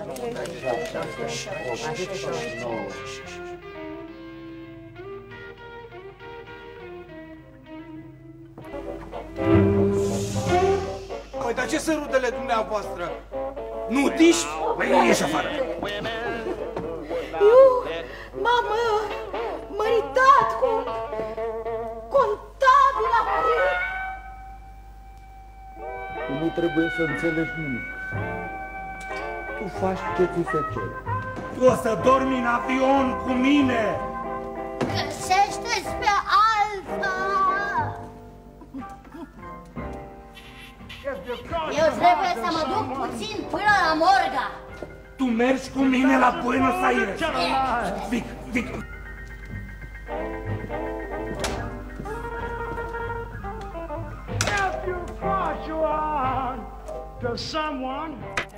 Păi, dar ce sunt rudele dumneavoastră? Nudiști? Păi, ieși afară! Eu m-am măritat cu contabila. Tu nu trebuie să înțelegi nimic. Tu faci ce ți se cere. Tu o să dormi în avion cu mine! Găsește-ți pe alta! Eu trebuie să mă duc puțin până la Morga. Tu mergi cu mine la Buenos Aires! Vic, Vic! If you crush you on to someone